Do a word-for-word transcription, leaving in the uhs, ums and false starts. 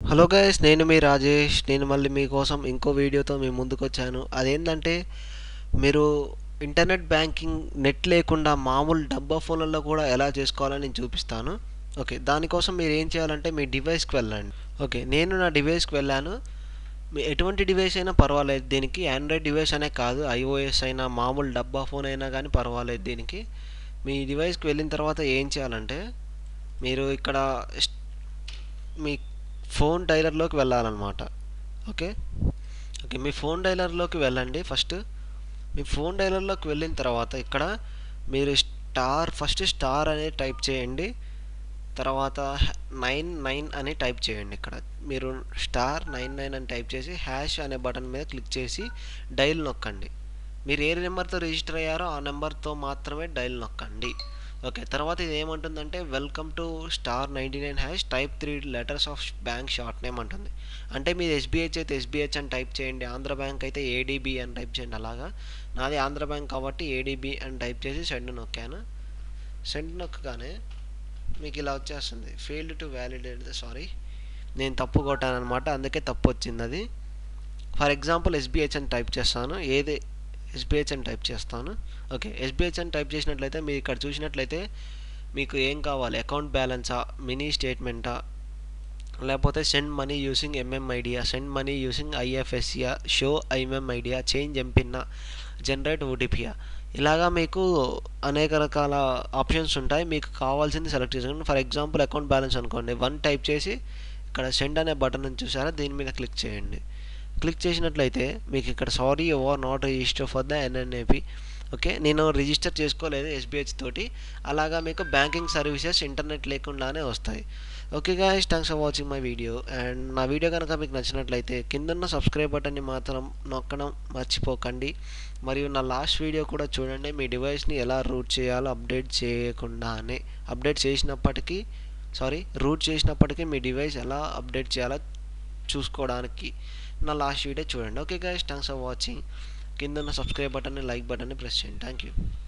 Hello guys, నేను మీ రాజేష్. నేను మళ్ళీ మీకోసం ఇంకో వీడియోతో మీ ముందుకు వచ్చాను. అదేంటంటే మీరు ఇంటర్నెట్ బ్యాంకింగ్ నెట్ లేకుండా మామూలు డబ్బా ఫోన్లలో కూడా ఎలా చేసుకోవాలని నేను చూపిస్తాను. ఓకే, దానికోసం మీరు ఏం చేయాలంటే మీ డివైస్కి వెళ్ళండి. ఓకే, నేను నా డివైస్కి వెళ్ళాను. మీ ఎటువంటి డివైస్ అయినా పర్వాలేదు దీనికి. ఆండ్రాయిడ్ డివైస్ అనే కాదు, ఐఓఎస్ అయినా మామూలు డబ్బా ఫోన్ అయినా కానీ పర్వాలేదు దీనికి. మీ డివైస్కి వెళ్ళిన తర్వాత ఏం చేయాలంటే మీరు ఇక్కడ స్- మీ ఫోన్ డైలర్లోకి వెళ్ళాలన్నమాట. ఓకే ఓకే మీ ఫోన్ డైలర్లోకి వెళ్ళండి ఫస్ట్. మీ ఫోన్ డైలర్లోకి వెళ్ళిన తర్వాత ఇక్కడ మీరు స్టార్ ఫస్ట్ స్టార్ అనేది టైప్ చేయండి. తర్వాత నైన్ నైన్ అని టైప్ చేయండి. ఇక్కడ మీరు స్టార్ నైన్ నైన్ అని టైప్ చేసి హ్యాష్ అనే బటన్ మీద క్లిక్ చేసి డైల్ నొక్కండి. మీరు ఏ నెంబర్తో రిజిస్టర్ అయ్యారో ఆ నెంబర్తో మాత్రమే డైల్ నొక్కండి. ఓకే, తర్వాత ఇది ఏమంటుందంటే welcome to star ninety nine hash type three letters of bank short name అంటుంది. అంటే మీది ఎస్బీహెచ్ అయితే ఎస్బీహెచ్ అని టైప్ చేయండి, ఆంధ్ర బ్యాంక్ అయితే ఏడీబీ అని టైప్ చేయండి. అలాగా నాది ఆంధ్ర బ్యాంక్ కాబట్టి ఏడీబీ అని టైప్ చేసి సెండ్ నొక్కాను. సెండ్ నొక్కగానే మీకు ఇలా వచ్చేస్తుంది, failed to validate the sorry నేను తప్పు కొట్టాను అనమాట, అందుకే తప్పు వచ్చింది అది. ఫర్ ఎగ్జాంపుల్ ఎస్బీహెచ్ అని టైప్ చేస్తాను. ఏది ఎస్బీహెచ్ అని టైప్ చేస్తాను. ఓకే, ఎస్బీహెచ్ అని టైప్ చేసినట్లయితే మీరు ఇక్కడ చూసినట్లయితే మీకు ఏం కావాలి, అకౌంట్ బ్యాలెన్సా, మినీ స్టేట్మెంటా, లేకపోతే సెండ్ మనీ యూసింగ్ ఎంఎంఐడియా, సెండ్ మనీ యూసింగ్ ఐఎఫ్ఎస్సియా, షో ఐఎంఐడియా, చేంజ్ ఎంపిన్నా, జనరేట్ ఓటీపీయా, ఇలాగా మీకు అనేక రకాల ఆప్షన్స్ ఉంటాయి. మీకు కావాల్సింది సెలెక్ట్ చేసుకోండి. ఫర్ ఎగ్జాంపుల్ అకౌంట్ బ్యాలెన్స్ అనుకోండి, వన్ టైప్ చేసి ఇక్కడ సెండ్ అనే బటన్ చూసారా, దీని మీద క్లిక్ చేయండి. క్లిక్ చేసినట్లయితే మీకు ఇక్కడ sorry you are not register for the NNAP. Okay, నేను రిజిస్టర్ చేసుకోలేదు ఎస్బీహెచ్ తోటి. అలాగా మీకు బ్యాంకింగ్ సర్వీసెస్ ఇంటర్నెట్ లేకుండానే వస్తాయి. Okay guys, thanks for watching my video. And నా వీడియో కనుక మీకు నచ్చినట్లయితే కిందన్న సబ్స్క్రైబ్ బటన్ని మాత్రం నొక్కడం మర్చిపోకండి. మరియు నా లాస్ట్ వీడియో కూడా చూడండి, మీ డివైస్ని ఎలా రూట్ చేయాలో అప్డేట్ చేయకుండానే, అప్డేట్ చేసినప్పటికీ సారీ రూట్ చేసినప్పటికీ మీ డివైస్ ఎలా అప్డేట్ చేయాలో చూసుకోవడానికి నా లాస్ట్ వీడియో చూడండి. Okay guys, thanks for watching. కింద ఉన్న సబ్స్క్రైబ్ బటన్ని, లైక్ బటన్ని ప్రెస్ చేయండి. Thank you.